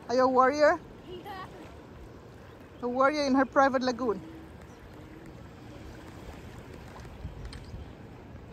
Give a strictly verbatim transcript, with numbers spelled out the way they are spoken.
Are you a warrior? Da. A warrior in her private lagoon.